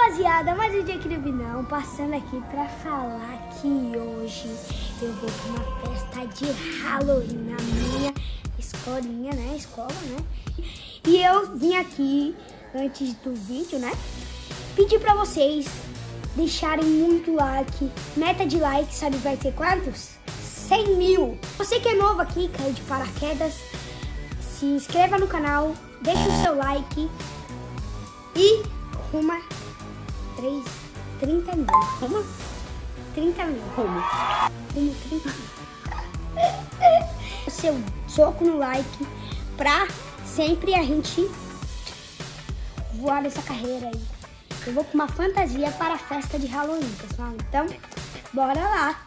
Rapaziada, mais um dia aqui no Vinão, passando aqui pra falar que hoje eu vou pra uma festa de Halloween na minha escolinha, né? Escola, né? E eu vim aqui, antes do vídeo, né? Pedir pra vocês deixarem muito like. Meta de like, sabe, vai ser quantos? 100 mil. Você que é novo aqui, caiu de paraquedas, se inscreva no canal, deixa o seu like e rumo 30 mil. Rumo 30 mil. Rumo 30 mil. Seu soco no like pra sempre a gente voar nessa carreira aí. Eu vou com uma fantasia para a festa de Halloween, pessoal. Então, bora lá.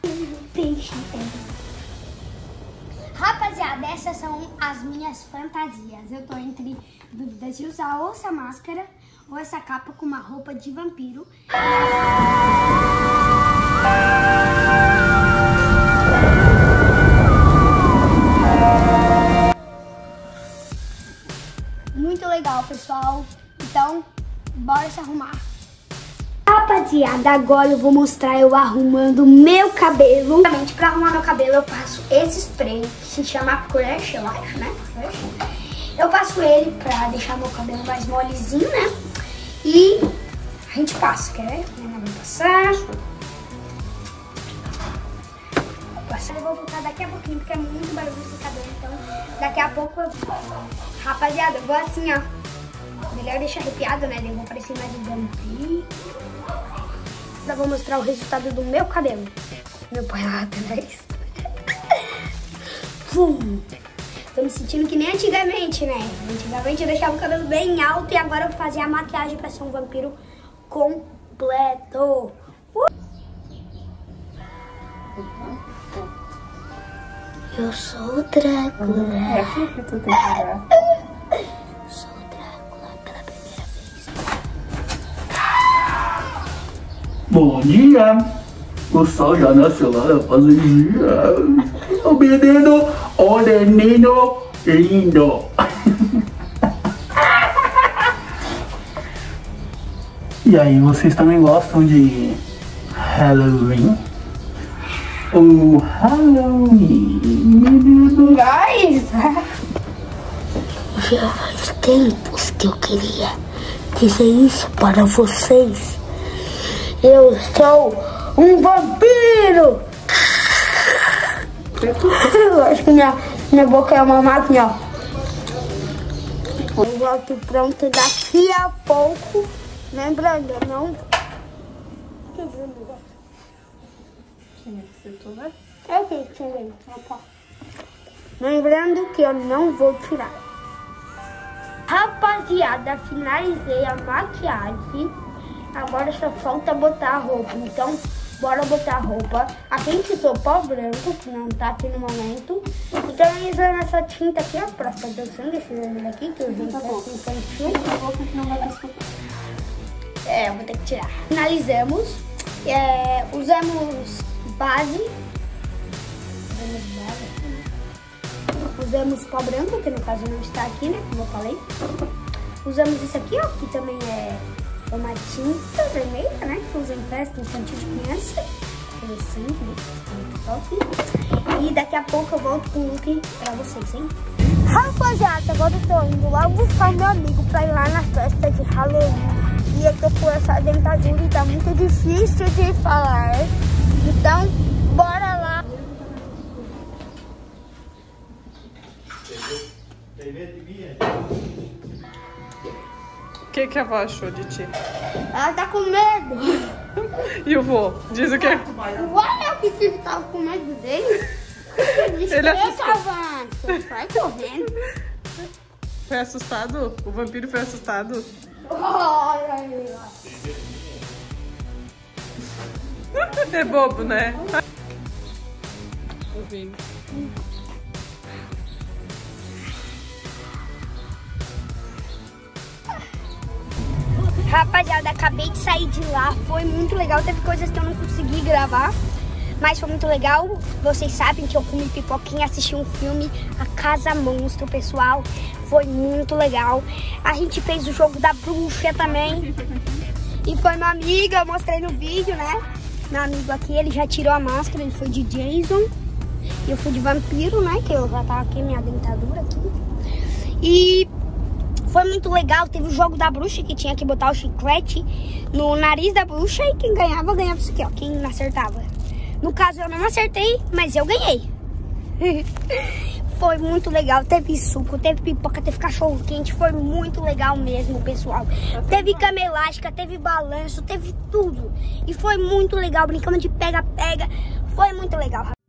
Rapaziada, essas são as minhas fantasias. Eu tô entre dúvidas de usar ou essa máscara ou essa capa com uma roupa de vampiro. Muito legal, pessoal. Então, bora se arrumar. Rapaziada, agora eu vou mostrar eu arrumando meu cabelo. Pra arrumar meu cabelo eu passo esse spray, que se chama Crush, eu acho, né? Eu passo ele pra deixar meu cabelo mais molezinho, né? E a gente passa, quer ver? Eu vou passar. Eu vou voltar daqui a pouquinho, porque é muito barulho esse cabelo, então daqui a pouco eu... Rapaziada, eu vou assim, ó. Melhor deixar arrepiado, né? Eu vou parecer mais um vampiro. Eu vou mostrar o resultado do meu cabelo. Meu pai lá atrás. Tô me sentindo que nem antigamente, né? Antigamente eu deixava o cabelo bem alto e agora eu vou fazer a maquiagem pra ser um vampiro completo. Eu sou o Drácula. É aqui que tu tem que olhar. Sou o Drácula pela primeira vez. Bom dia! O sol já nasceu lá na fazendinha. O menino, lindo. E aí, vocês também gostam de Halloween? O Halloween, menino. Guys! Já faz tempos que eu queria dizer isso para vocês. Eu sou um vampiro! Eu acho que minha boca é uma máquina, ó. Eu volto pronto daqui a pouco. Lembrando, eu não... Tinha que ser tu, né? Eu que tirei. Lembrando que eu não vou tirar. Rapaziada, finalizei a maquiagem. Agora só falta botar a roupa. Então, bora botar a roupa. Aqui a gente usou pó branco, que não tá aqui no momento. Então, eu usando essa tinta aqui, ó, pra fazer o sangue, esse vermelho aqui, que eu usei infantil. Eu vou ter que tirar. Finalizamos. Usamos base. Usamos pó branco, que no caso não está aqui, né? Como eu falei. Usamos isso aqui, ó, que também é uma tinta vermelha, né? Que usa em festa infantil de criança. Interessante, né? Muito top. E daqui a pouco eu volto com o look pra vocês, hein? Rapaziada, agora eu tô indo lá buscar meu amigo pra ir lá na festa de Halloween. E eu tô com essa dentadura e tá muito difícil de falar. Então, bora lá. O que a avó achou de ti? Ela tá com medo. E o vô? Diz o quê? Ué, eu que tava com medo dele. Ele assustou. Avança, sai correndo. Foi assustado? O vampiro foi assustado? É bobo, né? Ouvindo. Rapaziada, acabei de sair de lá, foi muito legal, teve coisas que eu não consegui gravar, mas foi muito legal. Vocês sabem que eu comi pipoquinha, assisti um filme, A Casa Monstro, pessoal, foi muito legal. A gente fez o jogo da bruxa também. E foi uma amiga, eu mostrei no vídeo, né? Meu amigo aqui, ele já tirou a máscara, ele foi de Jason. E eu fui de vampiro, né? Que eu já tava aqui, minha dentadura aqui. E foi muito legal, teve o jogo da bruxa, que tinha que botar o chiclete no nariz da bruxa. E quem ganhava, ganhava isso aqui, ó, quem acertava. No caso, eu não acertei, mas eu ganhei. Foi muito legal, teve suco, teve pipoca, teve cachorro quente, foi muito legal mesmo, pessoal. Teve cama elástica, teve balanço, teve tudo. E foi muito legal, brincando de pega-pega, foi muito legal.